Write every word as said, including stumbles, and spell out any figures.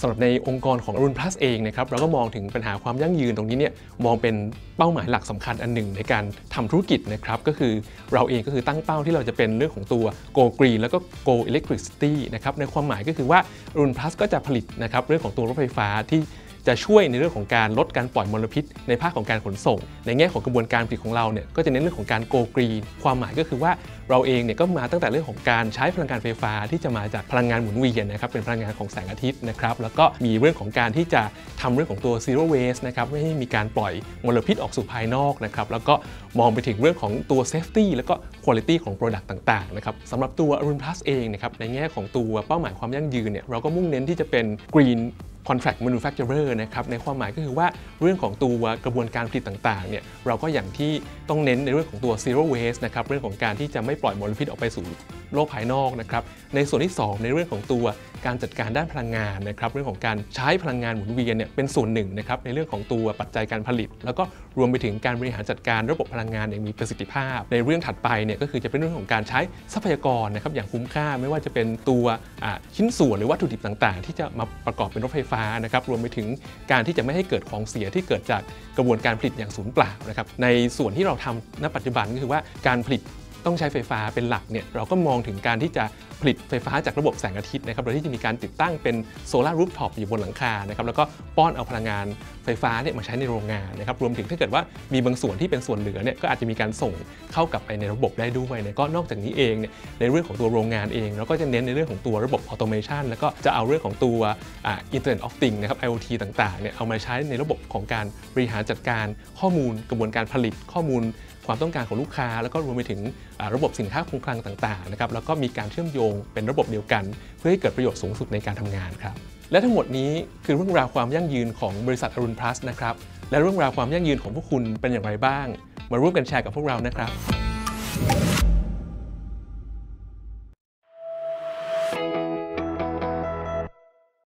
สำหรับในองค์กรของอรุณ plus เองนะครับเราก็มองถึงปัญหาความยั่งยืนตรงนี้เนี่ยมองเป็นเป้าหมายหลักสำคัญอันหนึ่งในการทำธุรกิจนะครับก็คือเราเองก็คือตั้งเป้าที่เราจะเป็นเรื่องของตัว Go Green แล้วก็ Go Electricity นะครับในความหมายก็คือว่าอรุณ plus ก็จะผลิตนะครับเรื่องของตัวรถไฟฟ้าที่จะช่วยในเรื่องของการลดการปล่อยมลพิษในภาคของการขนส่งในแง่ของกระบวนการผลิตของเราเนี่ยก็จะเน้นเรื่องของการ Go Green ความหมายก็คือว่าเราเองเนี่ยก็มาตั้งแต่เรื่องของการใช้พลังงานไฟฟ้าที่จะมาจากพลังงานหมุนเวียนนะครับเป็นพลังงานของแสงอาทิตย์นะครับแล้วก็มีเรื่องของการที่จะทำเรื่องของตัว Zero Waste นะครับไม่ให้มีการปล่อยมลพิษออกสู่ภายนอกนะครับแล้วก็มองไปถึงเรื่องของตัว Safety แล้วก็ Quality ของ Product ต่างๆนะครับสำหรับตัวอรุณ plus เองนะครับในแง่ของตัวเป้าหมายความยั่งยืนเนี่ยเราก็มุ่งเน้นที่จะเป็น Green Contract Manufacturer นะครับในความหมายก็คือว่าเรื่องของตัวกระบวนการผลิตต่างๆเนี่ยเราก็อย่างที่ต้องเน้นในเรื่องของตัว Zero Waste นะครับเรื่องของการที่จะไม่ปล่อยมลพิษออกไปสู่โลกภายนอกนะครับในส่วนที่สองในเรื่องของตัวการจัดการด้านพลังงานนะครับเรื่องของการใช้พลังงานหมุนเวียนเนี่ยเป็นส่วนหนึ่งนะครับในเรื่องของตัวปัจจัยการผลิตแล้วก็รวมไปถึงการบริหารจัดการระบบพลังงานอย่างมีประสิทธิภาพในเรื่องถัดไปเนี่ยก็คือจะเป็นเรื่องของการใช้ทรัพยากรนะครับอย่างคุ้มค่าไม่ว่าจะเป็นตัวชิ้นส่วนหรือวัตถุดิบต่างๆที่จะมาประกอบเป็นรถไฟฟ้านะครับรวมไปถึงการที่จะไม่ให้เกิดของเสียที่เกิดจากกระบวนการผลิตอย่างสูญเปล่านะครับในส่วนที่เราทำณปัจจุบันก็คือว่าการผลิตต้องใช้ไฟฟ้าเป็นหลักเนี่ยเราก็มองถึงการที่จะผลิตไฟฟ้าจากระบบแสงอาทิตย์นะครับโดยที่จะมีการติดตั้งเป็นโซลาร์รูฟท็อปอยู่บนหลังคานะครับแล้วก็ป้อนเอาพลังงานไฟฟ้าเนี่ยมาใช้ในโรงงานนะครับรวมถึงถ้าเกิดว่ามีบางส่วนที่เป็นส่วนเหลือเนี่ยก็อาจจะมีการส่งเข้ากลับไปในระบบได้ด้วยนะก็นอกจากนี้เองเนี่ยในเรื่องของตัวโรงงานเองเราก็จะเน้นในเรื่องของตัวระบบออโตเมชันแล้วก็จะเอาเรื่องของตัวอ่า Internet of Things นะครับ ไอ โอ ที ต่างๆเนี่ยเอามาใช้ในระบบของการบริหารจัดการข้อมูลกระบวนการผลิตข้อมูลความต้องการของลูกค้าแล้วก็รวมไปถึงระบบสินค้าคงคลังต่างๆนะครับแล้วก็มีการเชื่อมโยงเป็นระบบเดียวกันเพื่อให้เกิดประโยชน์สูงสุดในการทำงานครับและทั้งหมดนี้คือเรื่องราวความยั่งยืนของบริษัทอรุณ plus นะครับและเรื่องราวความยั่งยืนของพวกคุณเป็นอย่างไรบ้างมาร่วมกันแชร์กับพวกเรานะครับ